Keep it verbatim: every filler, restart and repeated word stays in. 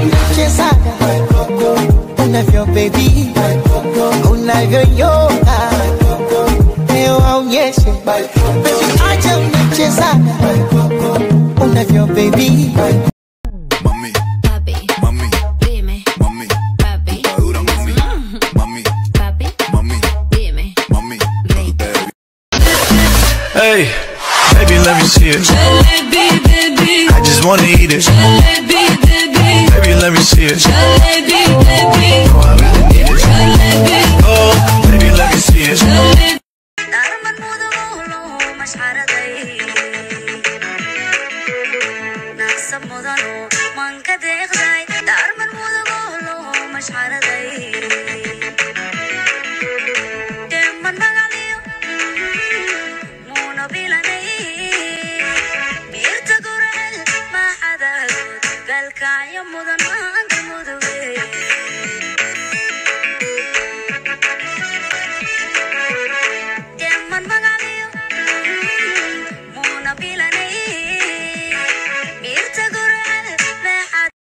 unachezana unavyo baby, unavyoyoga leo aonyeshe basi, acha unachezana unavyo baby. Mami, papi, mami, dime, mami, papi, dura mami, mami, papi, mami, dime, mami, baby. Hey, baby, let me see it. Jalebi, baby, I just wanna eat it. Jalebi, baby, baby, let me see it. Jalebi, baby, oh, I really need it. Jalebi, oh, baby, let me see it. Jalebi. Mudan